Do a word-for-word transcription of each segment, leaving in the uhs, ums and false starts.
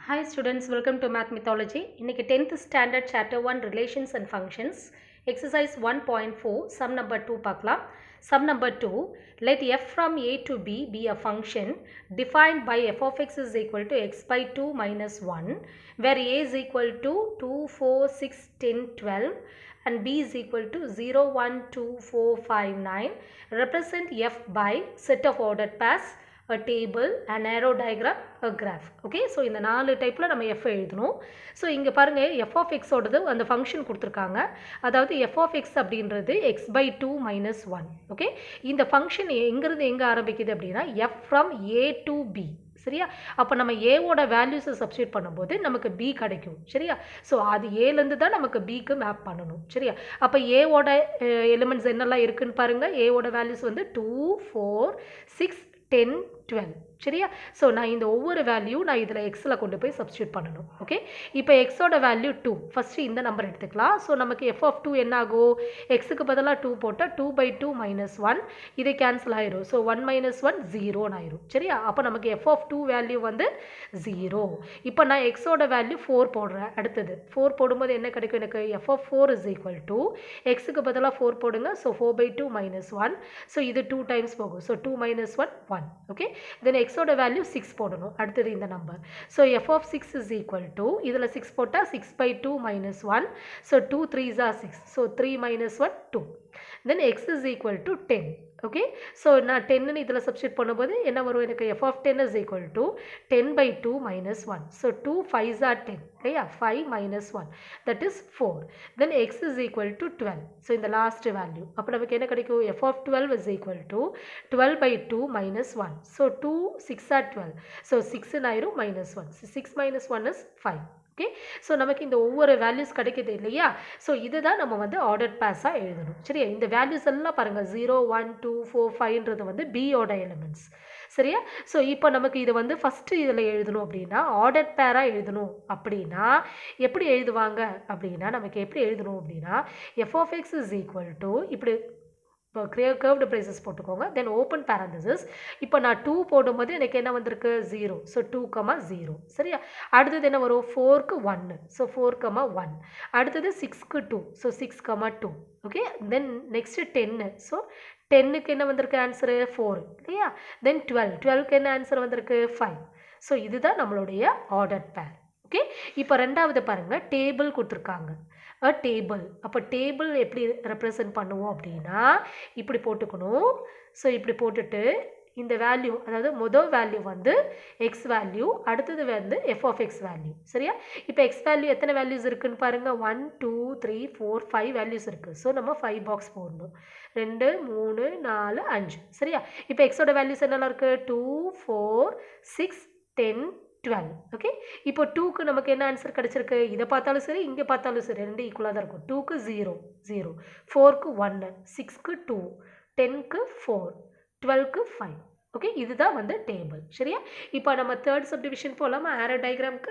Hi students, welcome to Math Mythology. இன்னைக்கு tenth standard chapter one relations and functions exercise one point four sum number two பார்க்கலாம். Sum number two, let f from a to b be a function defined by f of x is equal to x by two minus one where a is equal to two, four, six, ten, twelve and b is equal to zero, one, two, four, five, nine. Represent f by set of ordered pairs, a table, an arrow diagram, a graph. Okay, so இந்த நாலு டைப்பில் நம்ம f எழுதணும். So இங்கே பாருங்கள் f of x ஓடது அந்த function கொடுத்துருக்காங்க. அதாவது f of x அப்படின்றது x by two minus one. Okay, இந்த ஃபங்க்ஷன் எங்கிறது எங்கே ஆரம்பிக்குது அப்படின்னா f from a to b. சரியா, அப்போ நம்ம ஏவோட வேல்யூஸை சப்ஸ்டியூட் பண்ணும்போது நமக்கு b கிடைக்கும். சரியா, ஸோ அது ஏலேருந்து தான் நமக்கு பிக்கு மேப் பண்ணணும். சரியா, அப்போ ஏவோட எலிமெண்ட்ஸ் என்னெல்லாம் இருக்குன்னு பாருங்கள். ஏவோட வேல்யூஸ் வந்து two, four, six, ten, twelve. சரியா, ஸோ நான் இந்த ஒவ்வொரு வேல்யூ நான் இதில் எக்ஸில் கொண்டு போய் சப்ஸ்டியூட் பண்ணணும். ஓகே, இப்போ எக்ஸோட வேல்யூ டூ, ஃபஸ்ட்டு இந்த நம்பர் எடுத்துக்கலாம். ஸோ நமக்கு எஃப் ஆஃப் டூ என்ன ஆகும், எக்ஸுக்கு பதிலாக டூ போட்டால் two by two minus one, இதை கேன்சல் ஆயிரும். ஸோ ஒன் மைனஸ் ஒன் ஜீரோன்னு ஆயிரும். சரியா, அப்போ நமக்கு எஃப் ஆஃப் டூ வேல்யூ வந்து ஜீரோ. இப்போ நான் எக்ஸோட வேல்யூ ஃபோர் போடுறேன். அடுத்தது ஃபோர் போடும்போது என்ன கிடைக்கும் எனக்கு, F of four is equal to எக்ஸுக்கு பதிலாக ஃபோர் போடுங்க. So four by two minus one, so இது டூ டைம்ஸ் போகும். So two minus one one. Okay, then எக்ஸோட வேல்யூ சிக்ஸ் போடணும். அடுத்தது இந்த number. So F of six is equal to இதில் சிக்ஸ் போட்டால் six by two minus one. So two threes are six. So three minus one two. Then X is equal to ten. Okay, so நான் ten இதில் substitute பண்ணும்போது என்ன வரும் எனக்கு, F of ten is equal to ten by two minus one. So two fives are ten. இல்லையா, five minus one that is four. Then X is equal to twelve. So இந்த last value அப்போ நமக்கு என்ன கிடைக்கும், F of twelve is equal to twelve by two minus one. So two six are twelve. So சிக்ஸ்ன்னு ஆயிரும் minus one. Six minus one is five. Okay, so நமக்கு இந்த ஒவ்வொரு வேல்யூஸ் கிடைக்கிது இல்லையா. ஸோ இதுதான் நம்ம வந்து ஆர்டர் பேஸாக எழுதணும். சரியா, இந்த வேல்யூஸ் எல்லாம் பாருங்கள், ஜீரோ, ஒன், டூ, ஃபோர், ஃபைவ்ன்றது வந்து பியோட எலிமெண்ட்ஸ். சரியா, ஸோ இப்போ நமக்கு இதை வந்து ஃபஸ்ட்டு இதில் எழுதணும் அப்படின்னா ஆர்டர் பேராக எழுதணும். அப்படின்னா எப்படி எழுதுவாங்க அப்படின்னா, நமக்கு எப்படி எழுதணும் அப்படின்னா, F of X is equal to இப்படி இப்போ கர்வ்டு ப்ரைசஸ் போட்டுக்கோங்க. Then open parenthesis. இப்போ நான் டூ போடும்போது எனக்கு என்ன வந்திருக்கு, zero. So two comma zero. சரியா, அடுத்தது என்ன வரும், ஃபோருக்கு ஒன்று. So four comma one. அடுத்தது சிக்ஸ்க்கு two. So six comma two. Okay, then next ten. So டென்னுக்கு என்ன வந்திருக்கு ஆன்சரு, ஃபோர். இல்லையா, தென் டுவெல். டுவெல்க்கு என்ன ஆன்சர் வந்திருக்கு, ஃபைவ். ஸோ இதுதான் நம்மளுடைய ஆர்டர் பேர். ஓகே, இப்போ ரெண்டாவது பாருங்கள், டேபிள் கொடுத்துருக்காங்க. A table. அப்போ டேபிள் எப்படி ரெப்ரசன்ட் பண்ணுவோம் அப்படின்னா இப்படி போட்டுக்கணும். ஸோ இப்படி போட்டுட்டு இந்த வேல்யூ, அதாவது மொதல் வேல்யூ வந்து எக்ஸ் வேல்யூ, அடுத்தது வந்து எஃப் ஆஃப் எக்ஸ் வேல்யூ. சரியா, இப்போ எக்ஸ் வேல்யூ எத்தனை வேல்யூஸ் இருக்குன்னு பாருங்கள், one, two, three, four, five values இருக்குது. ஸோ நம்ம ஃபைவ் பாக்ஸ் போடணும். ரெண்டு, மூணு, நாலு, அஞ்சு. சரியா, இப்போ எக்ஸோட வேல்யூஸ் என்னெல்லாம் இருக்குது, two, four, six, ten, twelve. Okay, இப்போ டூக்கு நமக்கு என்ன ஆன்சர் கிடச்சிருக்கு, இதை பார்த்தாலும் சரி இங்கே பார்த்தாலும் சரி ரெண்டு ஈக்குவலாக தான் இருக்கும். டூக்கு ஜீரோ ஜீரோ, ஃபோருக்கு ஒன்று, சிக்ஸ்க்கு டூ, டென்க்கு ஃபோர், டுவெல்க்கு ஃபைவ். ஓகே, இதுதான் வந்து டேபிள். சரியா, இப்போ நம்ம தேர்ட் சப்டிவிஷன் போகலாமா, ஆரோ டயக்ராமுக்கு.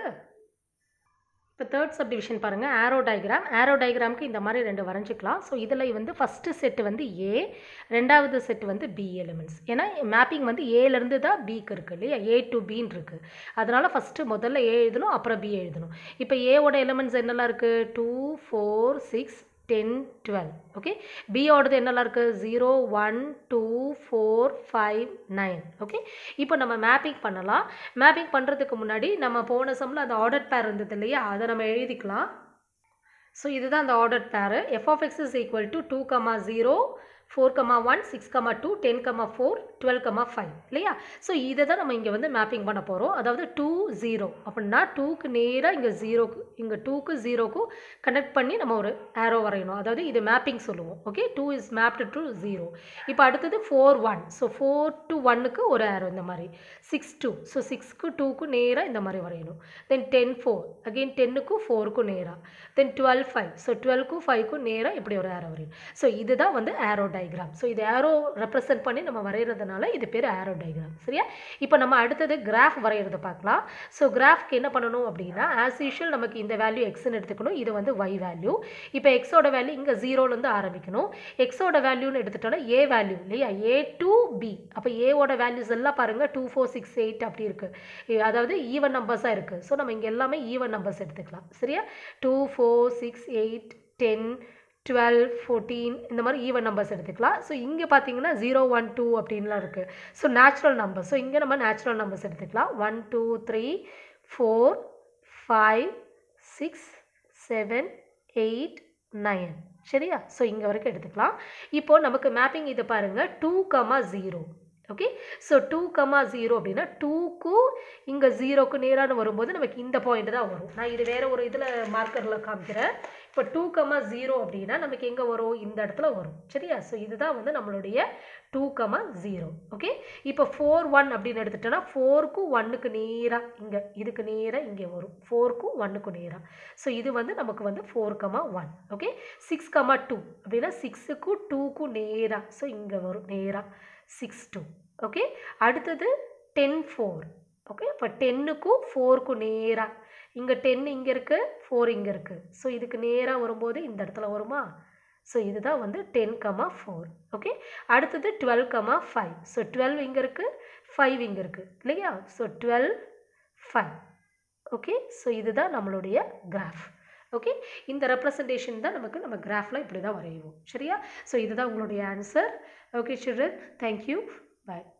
இப்போ தேர்ட் சப்டிவிஷன் பாருங்கள், ஆரோ டயக்ராம். ஆரோ டயக்ராமுக்கு இந்த மாதிரி ரெண்டு வரைஞ்சிக்கலாம். ஸோ இதில் வந்து ஃபஸ்ட்டு செட்டு வந்து ஏ, ரெண்டாவது செட் வந்து பி எலிமெண்ட்ஸ். ஏன்னா மேப்பிங் வந்து ஏலேருந்து தான் பிக்கு இருக்குது இல்லையா, ஏ டு பின்னு இருக்குது. அதனால் ஃபஸ்ட்டு முதல்ல ஏ எழுதணும், அப்புறம் பி எழுதணும். இப்போ ஏவோட எலிமெண்ட்ஸ் என்னெல்லாம் இருக்குது, two, four, six, ten, twelve. Okay, பியோடது என்னெல்லாம் இருக்குது, zero, one, two, four, five, nine. Okay, இப்போ நம்ம மேப்பிங் பண்ணலாம். மேப்பிங் பண்ணுறதுக்கு முன்னாடி நம்ம போன சம்மில் அந்த ஆர்டர் பேர் இருந்தது இல்லையா, அதை நம்ம எழுதிக்கலாம். ஸோ இதுதான் அந்த order pair. F of X is equal to two comma zero, four comma one, six comma two, ten comma four, twelve comma five. இல்லையா, ஸோ இதை தான் நம்ம இங்கே வந்து மேப்பிங் பண்ண போகிறோம். அதாவது டூ ஜீரோ அப்படின்னா டூக்கு நேராக இங்கே ஜீரோக்கு, இங்கே டூக்கு ஜீரோக்கும் கனெக்ட் பண்ணி நம்ம ஒரு ஆரோ வரையணும். அதாவது இது மேப்பிங் சொல்லுவோம். Okay, two is mapped to zero. இப்போ அடுத்தது four one. So four to ஒன்னுக்கு ஒரு ஆரோ இந்த மாதிரி. Six two. ஸோ சிக்ஸ்க்கு டூக்கு நேராக இந்த மாதிரி வரையணும். Then ten four. அகெயின் டென்னுக்கும் ஃபோருக்கும் நேராக. Then twelve five. ஸோ டுவெல்க்கும் ஃபைவ்க்கும் நேராக இப்படி ஒரு ஆரோ வரையணும். ஸோ இதுதான் வந்து ஆரோ டயக்ராம். ஸோ இது ஏரோ ரெப்ரசென்ட் பண்ணி நம்ம வரைகிறதுனால இது பேர் ஏரோ டயக்ராம். சரியா? இப்போ நம்ம அடுத்தது கிராஃப் வரைகிறது பார்க்கலாம். ஸோ கிராஃப்க்கு என்ன பண்ணணும் அப்படின்னா ஆஸ் யூஷுவல் நமக்கு இந்த வேல்யூ எக்ஸ்ன்னு எடுத்துக்கணும், இது வந்து ஒய் வேல்யூ. இப்போ எக்ஸோட வேல்யூ இங்கே ஜீரோலேருந்து ஆரம்பிக்கணும். எக்ஸோட வேல்யூன்னு எடுத்துட்டோன்னா ஏ வேல்யூ இல்லையா, ஏ டு பி. அப்போ ஏவோட வேல்யூஸ் எல்லாம் பாருங்கள் டூ ஃபோர் சிக்ஸ் எயிட் அப்படி இருக்குது, அதாவது ஈவன் நம்பர்ஸாக இருக்குது. ஸோ நம்ம இங்கே எல்லாமே ஈவன் நம்பர்ஸ் எடுத்துக்கலாம். சரியா? Two four six eight ten twelve fourteen இந்த மாதிரி ஈவன் நம்பர்ஸ் எடுத்துக்கலாம். ஸோ இங்கே பார்த்தீங்கன்னா ஜீரோ ஒன் டூ அப்படின்லாம் இருக்குது. So natural numbers. ஸோ இங்கே நம்ம நேச்சுரல் நம்பர்ஸ் எடுத்துக்கலாம். One two three four five six seven eight nine. சரியா? ஸோ இங்கே வரைக்கும் எடுத்துக்கலாம். இப்போது நமக்கு மேப்பிங் இது பாருங்கள் two comma zero. Okay, so two comma zero அப்படின்னா டூக்கும் இங்கே ஜீரோக்கு நேரான வரும்போது நமக்கு இந்த பாயிண்ட் தான் வரும். நான் இது வேறு ஒரு இதில் மார்க்கரில் காமிக்கிறேன். இப்போ டூ கமா ஜீரோ அப்படின்னா நமக்கு எங்கே வரும், இந்த இடத்துல வரும். சரியா? ஸோ இதுதான் வந்து நம்மளுடைய டூ கமா ஜீரோ. ஓகே, இப்போ ஃபோர் ஒன் அப்படின்னு எடுத்துட்டோன்னா ஃபோருக்கும் ஒன்னுக்கு நேராக இங்கே இதுக்கு நேராக இங்கே வரும், ஃபோருக்கும் ஒன்னுக்கு நேராக. ஸோ இது வந்து நமக்கு வந்து four comma one. Okay, six comma two அப்படின்னா சிக்ஸுக்கும் டூக்கும் நேராக, ஸோ இங்கே வரும் நேராக சிக்ஸ் டூ. ஓகே, அடுத்தது டென் ஃபோர். ஓகே, இப்போ டென்னுக்கும் ஃபோருக்கும் நேராக இங்கே டென் இங்கே இருக்குது, ஃபோர் இங்கே இருக்குது. ஸோ இதுக்கு நேராக வரும்போது இந்த இடத்துல வருமா? ஸோ இதுதான் வந்து டென் கமா ஃபோர். ஓகே, அடுத்தது twelve comma five. So twelve இங்கே இருக்குது, ஃபைவ் இங்கே இருக்குது இல்லையா? So twelve five. Okay, so இதுதான் நம்மளுடைய கிராஃப். ஓகே, இந்த ரெப்ரசன்டேஷன் தான் நமக்கு நம்ம கிராஃபில் இப்படி தான் வரையுவோம். சரியா? ஸோ இதுதான் உங்களுடைய ஆன்சர். ஓகே சில்ட்ரன், தேங்க்யூ, பாய்.